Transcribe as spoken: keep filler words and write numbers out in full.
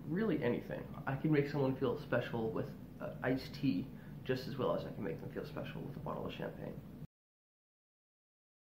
really anything. I can make someone feel special with uh, iced tea just as well as I can make them feel special with a bottle of champagne.